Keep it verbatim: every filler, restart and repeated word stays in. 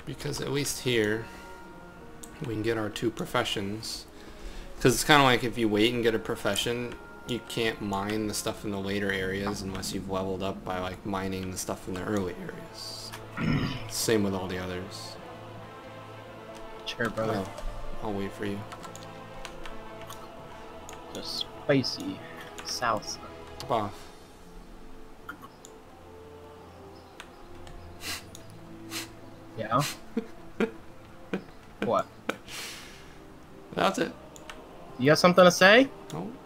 Because at least here, we can get our two professions. Because it's kind of like if you wait and get a profession, you can't mine the stuff in the later areas unless you've leveled up by like mining the stuff in the early areas. Same with all the others. Sure, brother. Oh, I'll wait for you. The spicy salsa. Hop off. Yeah? What? That's it. You got something to say? Oh.